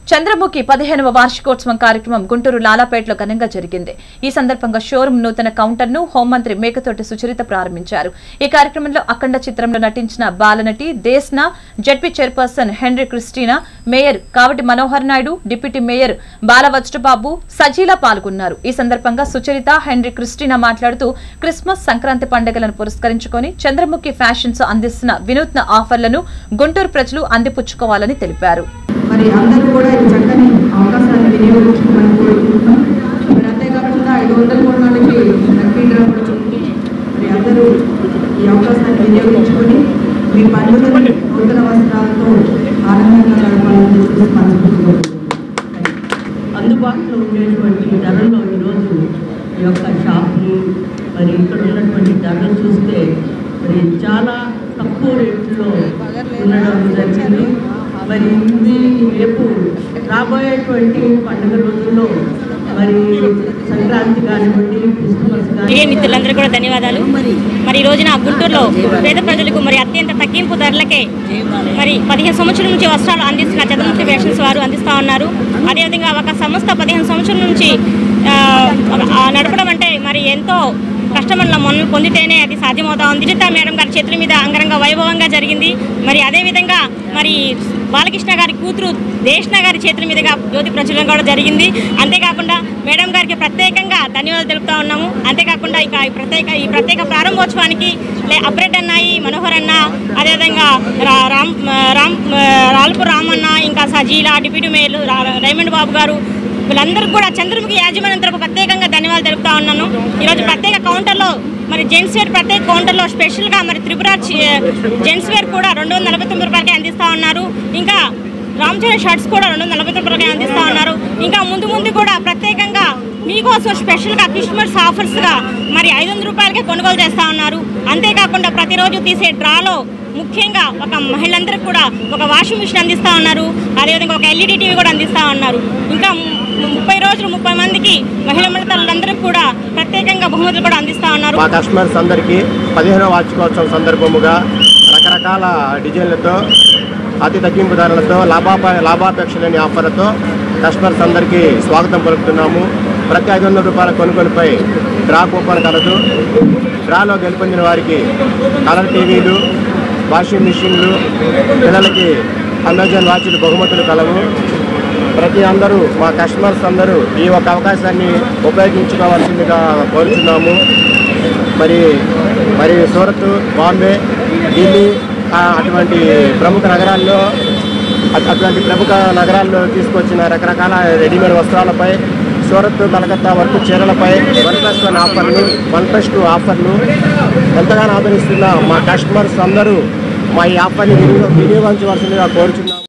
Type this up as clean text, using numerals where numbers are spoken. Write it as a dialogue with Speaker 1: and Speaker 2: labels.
Speaker 1: చంద్రముఖి 15వ వార్షికోత్సవం కార్యక్రమం గుంటూరు లాలాపేటలో ఘనంగా జరిగింది. ఈ సందర్భంగా షోరూం నూతన కౌంటర్ను హోంమంత్రి మేకతోటి సుచరిత ప్రారంభించారు. ఈ కార్యక్రమంలో అఖండ చిత్రంలో నటించిన బాలనటి Deshna, ZP chairperson Henry Christina, mayor Kavati Manohar Naidu, deputy mayor Balavajrababu, Sajila పాల్గొన్నారు. ఈ సందర్భంగా సుచరిత, హెన్రీ క్రిస్టినా మాట్లాడుతూ క్రిస్మస్, సంక్రాంతి పండుగలను పురస్కరించుకొని చంద్రముఖి ఫ్యాషన్స్ అందిస్తున్న వినూత్న ఆఫర్లను గుంటూరు ప్రజలు అందిపుచ్చుకోవాలని తెలిపారు.
Speaker 2: మరి అందరూ కూడా ఈ చక్కని అవకాశాన్ని వినియోగించుకోమని కోరుకుంటున్నాం. మరి అంతేకాకుండా 500 కోట్లకి లక్కీ డ్రా కూడా ఉంది. మరి అందరూ ఈ అవకాశాన్ని వినియోగించుకొని మీ పండుగని నూతన వస్త్రాలతో ఆనందంగా గడపాలని మనస్ఫూర్తిగా అందుబాటులో ఉండేటువంటి ధరల్లో ఈరోజు ఈ యొక్క షాప్ని మరి ఇక్కడ ఉన్నటువంటి ధరలు చూస్తే మరి చాలా తక్కువ రేట్లో ఉండడం జరిగింది. మరి ఇది రేపు రాబోయేటువంటి పండుగ రోజుల్లో మరి సంక్రాంతి కానివ్వండి, క్రిస్మస్ కానీ
Speaker 3: మిత్రులందరూ కూడా ధన్యవాదాలు. మరి ఈ రోజున గుంటూరులో పేద ప్రజలకు మరి అత్యంత తగ్గింపు ధరలకే మరి 15 సంవత్సరాల నుంచి వస్త్రాలు అందిస్తున్న చంద్రముఖి ఫ్యాషన్స్ వారు అందిస్తూ ఉన్నారు. అదేవిధంగా ఒక సంస్థ 15 సంవత్సరాల నుంచి నడపడం అంటే మరి ఎంతో కష్టమన్న మొన్న పొందితేనే అది సాధ్యమవుతా ఉంది. సుజిత మేడం గారి చేతుల మీద అంగరంగ వైభవంగా జరిగింది. మరి అదేవిధంగా మరి బాలకృష్ణ గారి కూతురు దేశ్నా గారి చేతుల మీదుగా జ్యోతి ప్రచురణ కూడా జరిగింది. అంతేకాకుండా మేడం గారికి ప్రత్యేకంగా ధన్యవాదాలు తెలుపుతా ఉన్నాము. అంతేకాకుండా ఇక ఈ ప్రత్యేక ప్రారంభోత్సవానికి అప్రెడ్ అన్నాయి, మనోహర్ అన్న, అదేవిధంగా రాల్పు రామన్న, ఇంకా Sajila, deputy mayor Raymond Babu గారు, వీళ్ళందరూ కూడా చంద్రముఖి యాజమాన్యం తరపు ప్రత్యేకంగా ధన్యవాదాలు తెలుపుతా ఉన్నాను. ఈరోజు ప్రత్యేక కౌంటర్లో మరి జెంట్స్ వేర్ ప్రత్యేక కౌంటర్లో స్పెషల్గా మరి త్రిపుర జెంట్స్ వేర్ కూడా 249 రూపాయలకే అందిస్తూ ఉన్నారు. ఇంకా రామ్చరణ్ షర్ట్స్ కూడా 249 రూపాయలకే అందిస్తూ ఉన్నారు. ఇంకా ముందు కూడా ప్రత్యేకంగా మీకోసం స్పెషల్గా క్రిస్మస్ ఆఫర్స్గా మరి 500 రూపాయలకే కొనుగోలు చేస్తూ ఉన్నారు. అంతేకాకుండా ప్రతిరోజు తీసే డ్రాలో ముఖ్యంగా ఒక మహిళలందరికీ కూడా ఒక వాషింగ్ మిషన్ అందిస్తూ ఉన్నారు. అదేవిధంగా ఒక LED టీవీ కూడా అందిస్తూ ఉన్నారు. ఇంకా 30 రోజులు 30 మందికి మహిళలందరికీ కూడా ప్రత్యేకంగా బహుమతులు కూడా అందిస్తూ ఉన్నారు.
Speaker 4: మా కస్టమర్స్ అందరికీ 15వ వార్షికోత్సవం సందర్భముగా రకరకాల డిజైన్లతో, అతి తగ్గింపు ధరలతో, లాభాపేక్ష లేని ఆఫర్లతో కస్టమర్స్ అందరికీ స్వాగతం పలుకుతున్నాము. ప్రతి 500 రూపాయల కొనుగోలుపై డ్రా కూపన్ కలదు. డ్రాలో గెలుపొందిన వారికి కలర్ టీవీలు, వాషింగ్ మిషన్లు, పిల్లలకి అమెజాన్ వాచ్లు బహుమతులు కలవు. అందరూ మా కస్టమర్స్ అందరూ ఈ ఒక అవకాశాన్ని ఉపయోగించుకోవాల్సిందిగా కోరుతున్నాము. మరి సూరత్, బాంబే, ఢిల్లీ అటువంటి ప్రముఖ నగరాల్లో తీసుకొచ్చిన రకరకాల రెడీమేడ్ వస్త్రాలపై, సూరత్, కలకత్తా వరకు చీరలపై 1+1 ఆఫర్లు, 1+2 ఆఫర్లు ఎంతగానో ఆదరిస్తున్న మా కస్టమర్స్ అందరూ మా ఈ ఆఫర్ని వినియోగించవలసిందిగా కోరుచున్నాము.